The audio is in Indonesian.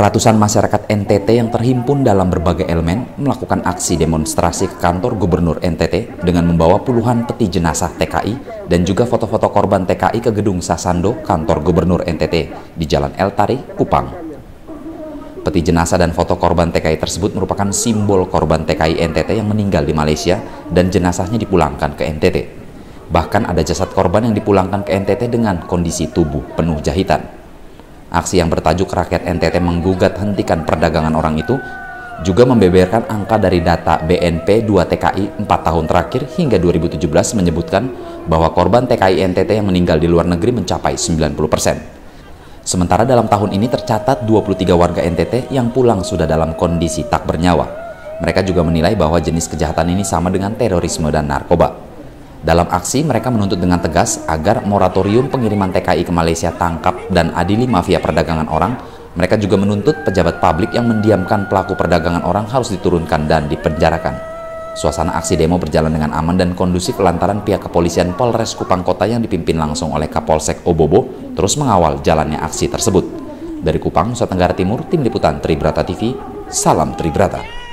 Ratusan masyarakat NTT yang terhimpun dalam berbagai elemen melakukan aksi demonstrasi ke kantor Gubernur NTT dengan membawa puluhan peti jenazah TKI dan juga foto-foto korban TKI ke gedung Sasando kantor Gubernur NTT di Jalan El Tari, Kupang. Peti jenazah dan foto korban TKI tersebut merupakan simbol korban TKI NTT yang meninggal di Malaysia dan jenazahnya dipulangkan ke NTT. Bahkan ada jasad korban yang dipulangkan ke NTT dengan kondisi tubuh penuh jahitan. Aksi yang bertajuk Rakyat NTT Menggugat Hentikan Perdagangan Orang itu juga membeberkan angka dari data BNP 2 TKI 4 tahun terakhir hingga 2017 menyebutkan bahwa korban TKI NTT yang meninggal di luar negeri mencapai 90%. Sementara dalam tahun ini tercatat 23 warga NTT yang pulang sudah dalam kondisi tak bernyawa. Mereka juga menilai bahwa jenis kejahatan ini sama dengan terorisme dan narkoba. Dalam aksi, mereka menuntut dengan tegas agar moratorium pengiriman TKI ke Malaysia tangkap dan adili mafia perdagangan orang. Mereka juga menuntut pejabat publik yang mendiamkan pelaku perdagangan orang harus diturunkan dan dipenjarakan. Suasana aksi demo berjalan dengan aman dan kondusif lantaran pihak kepolisian Polres Kupang Kota yang dipimpin langsung oleh Kapolsek Obobo terus mengawal jalannya aksi tersebut. Dari Kupang, Nusa Tenggara Timur, Tim Liputan Tribrata TV, salam Tribrata.